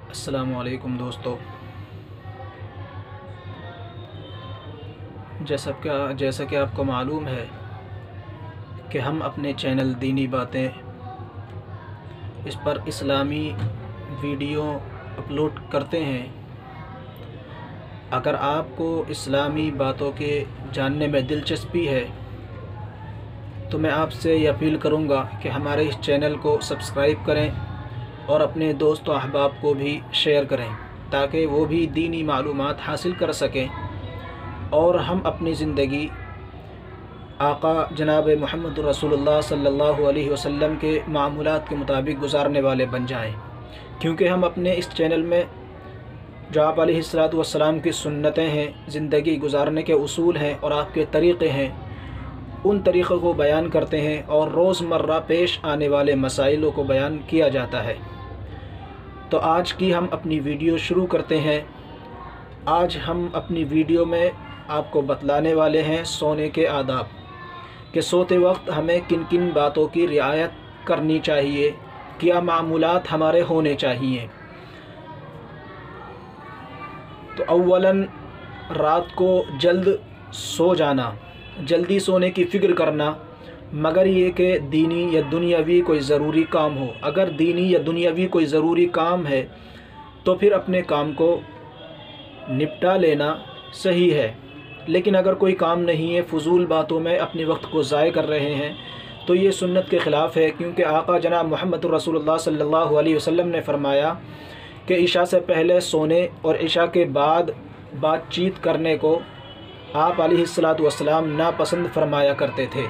السلام علیکم دوستو، جیسا کہ آپ کو معلوم ہے کہ ہم اپنے چینل دینی باتیں اس پر اسلامی ویڈیو اپلوڈ کرتے ہیں۔ اگر آپ کو اسلامی باتوں کے جاننے میں دلچسپی ہے تو میں آپ سے یہ اپیل کروں گا کہ ہمارے اس چینل کو سبسکرائب کریں اور اپنے دوست و احباب کو بھی شیئر کریں تاکہ وہ بھی دینی معلومات حاصل کر سکیں اور ہم اپنی زندگی آقا جناب محمد رسول اللہ صلی اللہ علیہ وسلم کے معمولات کے مطابق گزارنے والے بن جائیں، کیونکہ ہم اپنے اس چینل میں جو آپ علیہ السلام کی سنتیں ہیں، زندگی گزارنے کے اصول ہیں اور آپ کے طریقے ہیں، ان طریقوں کو بیان کرتے ہیں اور روزمرہ پیش آنے والے مسائلوں کو بیان کیا جاتا ہے۔ تو آج کی ہم اپنی ویڈیو شروع کرتے ہیں۔ آج ہم اپنی ویڈیو میں آپ کو بتلانے والے ہیں سونے کے آداب، کہ سوتے وقت ہمیں کن کن باتوں کی رعایت کرنی چاہیے، کیا معمولات ہمارے ہونے چاہیے۔ تو اولاً رات کو جلد سو جانا، جلدی سونے کی فکر کرنا، مگر یہ کہ دینی یا دنیاوی کوئی ضروری کام ہو۔ اگر دینی یا دنیاوی کوئی ضروری کام ہے تو پھر اپنے کام کو نپٹا لینا صحیح ہے، لیکن اگر کوئی کام نہیں ہے، فضول باتوں میں اپنے وقت کو ضائع کر رہے ہیں تو یہ سنت کے خلاف ہے، کیونکہ آقا جناب محمد رسول اللہ صلی اللہ علیہ وسلم نے فرمایا کہ عشاء سے پہلے سونے اور عشاء کے بعد بات چیت کرنے کو آپ علیہ السلام ناپسند فرمایا کرتے تھے۔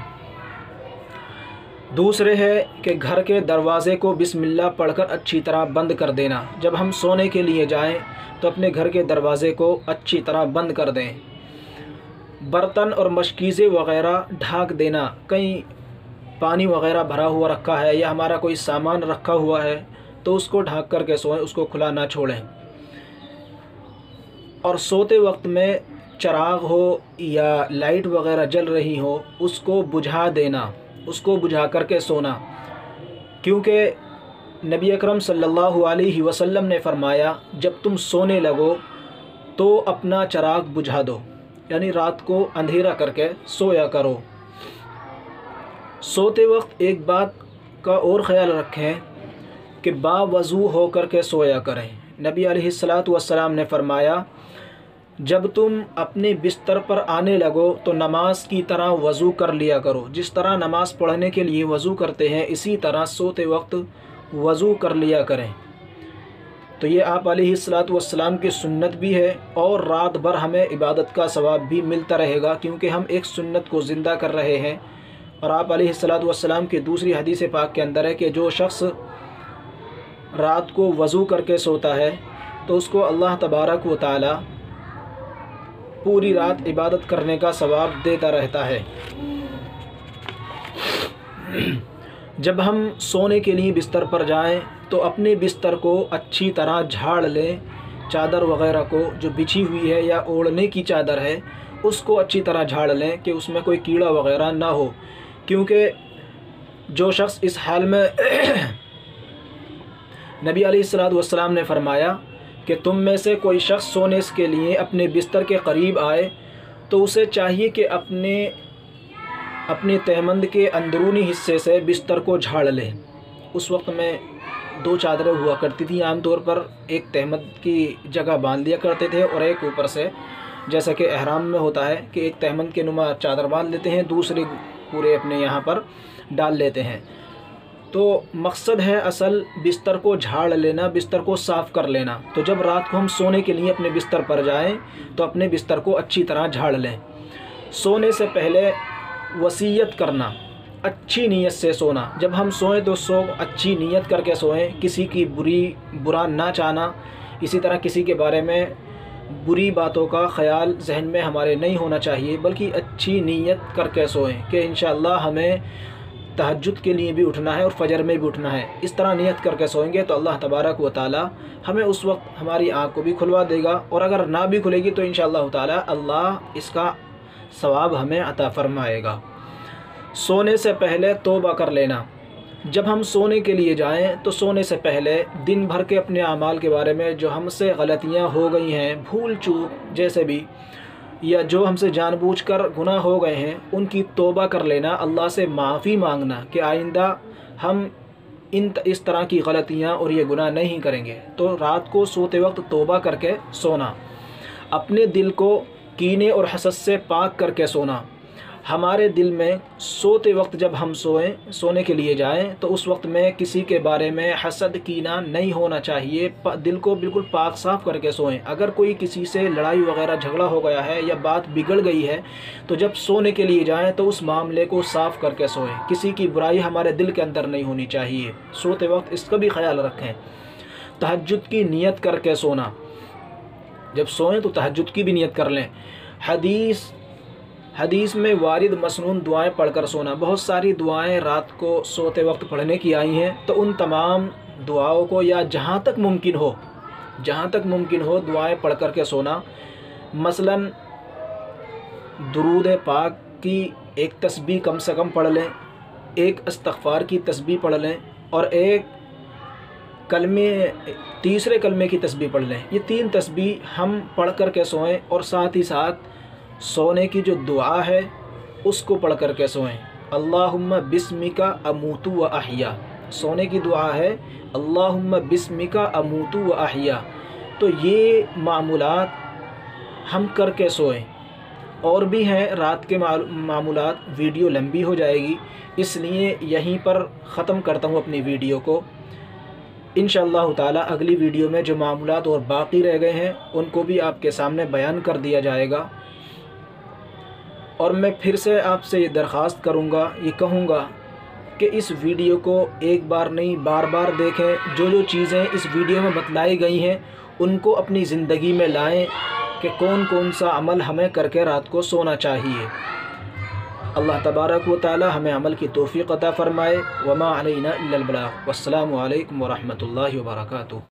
دوسرے ہے کہ گھر کے دروازے کو بسم اللہ پڑھ کر اچھی طرح بند کر دینا۔ جب ہم سونے کے لیے جائیں تو اپنے گھر کے دروازے کو اچھی طرح بند کر دیں۔ برتن اور مشکیزیں وغیرہ ڈھانک دینا، کہیں پانی وغیرہ بھرا ہوا رکھا ہے یا ہمارا کوئی سامان رکھا ہوا ہے تو اس کو ڈھانک کر کے سوئیں، اس کو کھلا نہ چھوڑیں۔ اور سوتے وقت میں چراغ ہو یا لائٹ وغیرہ جل رہی ہو اس کو بجھا دینا، اس کو بجھا کر کے سونا، کیونکہ نبی اکرم صلی اللہ علیہ وسلم نے فرمایا جب تم سونے لگو تو اپنا چراغ بجھا دو، یعنی رات کو اندھیرا کر کے سویا کرو۔ سوتے وقت ایک بات کا اور خیال رکھیں کہ باوضو ہو کر کے سویا کریں۔ نبی علیہ السلام نے فرمایا جب تم اپنے بستر پر آنے لگو تو نماز کی طرح وضو کر لیا کرو، جس طرح نماز پڑھنے کے لیے وضو کرتے ہیں اسی طرح سوتے وقت وضو کر لیا کریں۔ تو یہ آپ علیہ السلام کی سنت بھی ہے اور رات بھر ہمیں عبادت کا ثواب بھی ملتا رہے گا، کیونکہ ہم ایک سنت کو زندہ کر رہے ہیں۔ اور آپ علیہ السلام کی دوسری حدیث پاک کے اندر ہے کہ جو شخص رات کو وضو کر کے سوتا ہے تو اس کو اللہ تبارک و تعالی پوری رات عبادت کرنے کا ثواب دیتا رہتا ہے۔ جب ہم سونے کے لیے بستر پر جائیں تو اپنے بستر کو اچھی طرح جھاڑ لیں، چادر وغیرہ کو جو بچھی ہوئی ہے یا اوڑھنے کی چادر ہے اس کو اچھی طرح جھاڑ لیں کہ اس میں کوئی کیڑا وغیرہ نہ ہو، کیونکہ جو شخص اس حال میں نبی علیہ السلام نے فرمایا کہ تم میں سے کوئی شخص سونے کے لیے اپنے بستر کے قریب آئے تو اسے چاہیے کہ اپنے تہمند کے اندرونی حصے سے بستر کو جھاڑ لے۔ اس وقت میں دو چادریں ہوا کرتی تھیں عام طور پر، ایک تہمند کی جگہ باندھ لیا کرتے تھے اور ایک اوپر سے، جیسا کہ احرام میں ہوتا ہے کہ ایک تہمند کے نما چادر باندھ لیتے ہیں، دوسری پورے اپنے یہاں پر ڈال لیتے ہیں۔ تو مقصد ہے اصل بستر کو جھاڑ لینا، بستر کو صاف کر لینا۔ تو جب رات کو ہم سونے کے لیے اپنے بستر پر جائیں تو اپنے بستر کو اچھی طرح جھاڑ لیں۔ سونے سے پہلے وصیت کرنا، اچھی نیت سے سونا۔ جب ہم سوئیں تو اچھی نیت کر کے سوئیں، کسی کی برا نہ چاہنا، اسی طرح کسی کے بارے میں بری باتوں کا خیال ذہن میں ہمارے نہیں ہونا چاہیے، بلکہ اچھی نیت کر کے سوئیں کہ انشاءاللہ ہمیں تہجد کے لیے بھی اٹھنا ہے اور فجر میں بھی اٹھنا ہے۔ اس طرح نیت کر کے سوئیں گے تو اللہ تبارک و تعالی ہمیں اس وقت ہماری آنکھ کو بھی کھلوا دے گا، اور اگر نہ بھی کھلے گی تو انشاءاللہ تعالی اللہ اس کا ثواب ہمیں عطا فرمائے گا۔ سونے سے پہلے توبہ کر لینا، جب ہم سونے کے لیے جائیں تو سونے سے پہلے دن بھر کے اپنے اعمال کے بارے میں جو ہم سے غلطیاں ہو گئی ہیں، بھول چوک جیسے بھی، یا جو ہم سے جان بوجھ کر گناہ ہو گئے ہیں، ان کی توبہ کر لینا، اللہ سے معافی مانگنا کہ آئندہ ہم اس طرح کی غلطیاں اور یہ گناہ نہیں کریں گے۔ تو رات کو سوتے وقت توبہ کر کے سونا، اپنے دل کو کینے اور حسد سے پاک کر کے سونا۔ ہمارے دل میں سوتے وقت جب ہم سونے کے لیے جائیں تو اس وقت میں کسی کے بارے میں حسد کینہ نہیں ہونا چاہیے، دل کو بالکل پاک صاف کر کے سوئیں۔ اگر کوئی کسی سے لڑائی وغیرہ جھگڑا ہو گیا ہے یا بات بگڑ گئی ہے تو جب سونے کے لیے جائیں تو اس معاملے کو صاف کر کے سوئیں، کسی کی برائی ہمارے دل کے اندر نہیں ہونی چاہیے۔ سوتے وقت اس کا بھی خیال رکھیں۔ تہجد کی نیت کر کے سونا، جب سوئیں تو تہجد کی بھی نیت کر لیں۔ حدیث میں وارد مسنون دعائیں پڑھ کر سونا، بہت ساری دعائیں رات کو سوتے وقت پڑھنے کی آئی ہیں، تو ان تمام دعاؤں کو یا جہاں تک ممکن ہو دعائیں پڑھ کر کے سونا۔ مثلا درود پاک کی ایک تسبیح کم سے کم پڑھ لیں، ایک استغفار کی تسبیح پڑھ لیں، اور ایک تیسرے کلمے کی تسبیح پڑھ لیں۔ یہ 3 تسبیح ہم پڑھ کر کے سوئیں، اور ساتھ ہی ساتھ سونے کی جو دعا ہے اس کو پڑھ کر کے سوئیں۔ اللہم بسمک اموت و احیا، سونے کی دعا ہے اللہم بسمک اموت و احیا۔ تو یہ معمولات ہم کر کے سوئیں۔ اور بھی ہیں رات کے معمولات، ویڈیو لمبی ہو جائے گی، اس لیے یہیں پر ختم کرتا ہوں اپنی ویڈیو کو۔ انشاءاللہ تعالی اگلی ویڈیو میں جو معمولات اور باقی رہ گئے ہیں ان کو بھی آپ کے سامنے بیان کر دیا جائے گا۔ اور میں پھر سے آپ سے یہ درخواست کروں گا، یہ کہوں گا کہ اس ویڈیو کو ایک بار نہیں بار بار دیکھیں۔ جو چیزیں اس ویڈیو میں بتلائی گئی ہیں ان کو اپنی زندگی میں لائیں کہ کون سا عمل ہمیں کر کے رات کو سونا چاہیے۔ اللہ تبارک و تعالی ہمیں عمل کی توفیق عطا فرمائے۔ وما علینا الا البلاغ۔ والسلام علیکم ورحمۃ اللہ وبرکاتہ۔